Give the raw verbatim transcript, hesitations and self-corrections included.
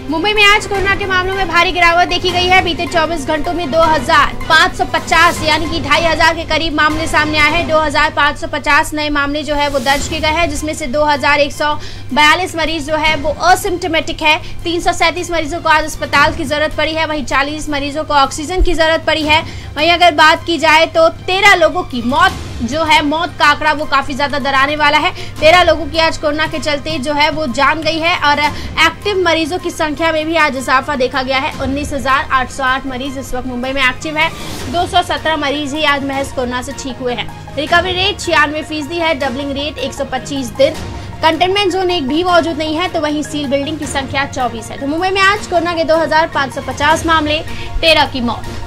मुंबई में आज कोरोना के मामलों में भारी गिरावट देखी गई है। बीते चौबीस घंटों में दो हज़ार पाँच सौ पचास यानी कि ढाई हजार के करीब मामले सामने आए हैं। दो हज़ार पाँच सौ पचास नए मामले जो है वो दर्ज किए गए हैं, जिसमें से दो हज़ार एक सौ बयालीस मरीज जो है वो असिम्टोमेटिक है। तीन सौ सैंतीस मरीजों को आज अस्पताल की जरूरत पड़ी है, वहीं चालीस मरीजों को ऑक्सीजन की जरूरत पड़ी है। वहीं अगर बात की जाए तो तेरह लोगों की मौत जो है, मौत का आंकड़ा वो काफी ज्यादा डराने वाला है। तेरह लोगों की आज कोरोना के चलते जो है वो जान गई है और एक्टिव मरीजों की संख्या में भी आज इजाफा देखा गया है। उन्नीस हजार आठ सौ आठ मरीज इस वक्त मुंबई में एक्टिव है। दो सौ सत्रह मरीज ही आज महज कोरोना से ठीक हुए हैं। रिकवरी रेट छियानवे फीसदी है। डबलिंग रेट एक सौ पच्चीस दिन। कंटेनमेंट जोन एक भी मौजूद नहीं है, तो वहीं सील बिल्डिंग की संख्या चौबीस है। तो मुंबई में आज कोरोना के दो हजार पाँच सौ पचास मामले, तेरह की मौत।